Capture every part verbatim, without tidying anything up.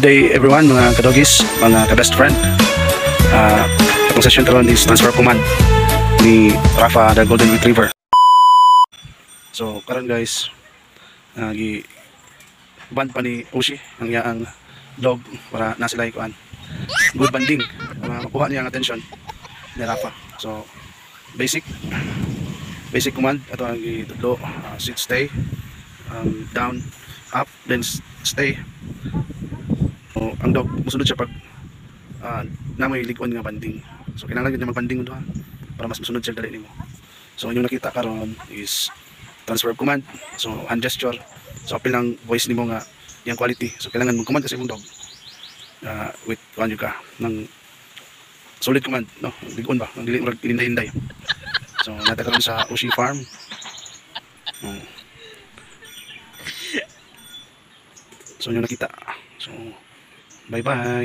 Good day everyone, mga kadogis, mga ka-best friend. Uh, itong session karon is transfer command ni Rafa the Golden Retriever. So karon guys, uh, gi band pa ni Ushi ang iyang dog para na sila ikuan. Good banding para makuha niya ang attention ni Rafa. So basic basic command ato ang gitudlo, uh, sit, stay, um, down, up, then stay. So, ang dog musunod siya pag uh, namoy ligon nga banding. So kailangan gyud magpanding do ha para mas musunod siya dali nimo. So yung nakita karon is transfer command. So hand gesture. So apil lang voice nimo nga yang quality. So kailangan mo command kasi imong dog. Uh, with kuan ka ng solid command, no? Ligon ba? Ang dili murag hinday-hinday. So nata karon sa Ushi farm. Um, so yung nakita. So bye bye.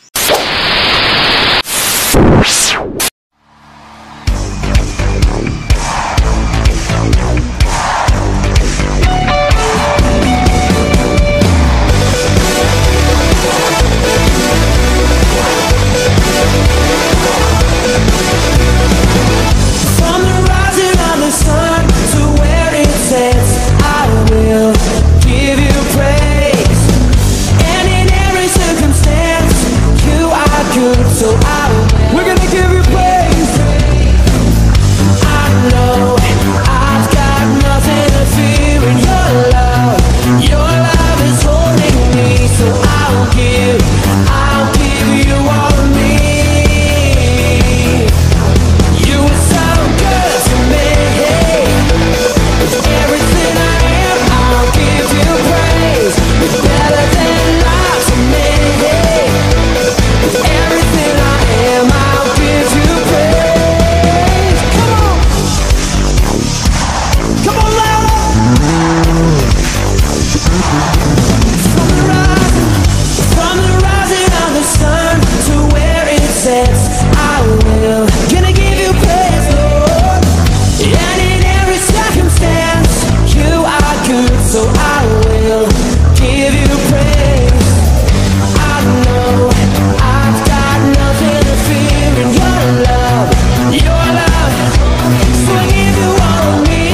We're gonna give you praise. I know I've got nothing to fear in your love. Your love is holding me, so I'll give, I'll give you all of me. You were so good to me. With everything I am, I'll give you praise. You're better than life to me. With everything I am, I'll give you praise. Come on, come on, louder. From the rising, from the rising of the sun to where it sets, I will gonna give you praise, Lord. And in every circumstance, you are good, so I will give you praise. I know I've got nothing to fear in your love, your love. So I give you all of me.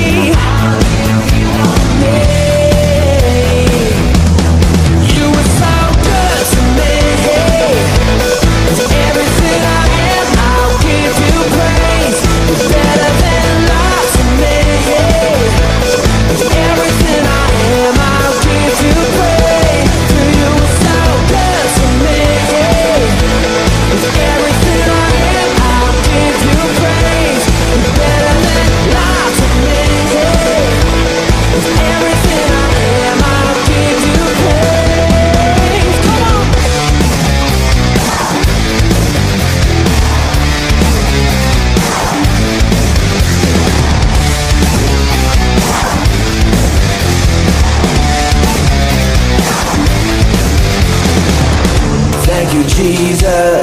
You were so good to me. With everything I am, I'll give you praise. You're better than life to me. With everything I am, I'll give you praise. For you were so good to me. With everything I am, I'll give you praise. You're better than life to me. With everything I am, I'll give you praise. Come on. Thank you, Jesus.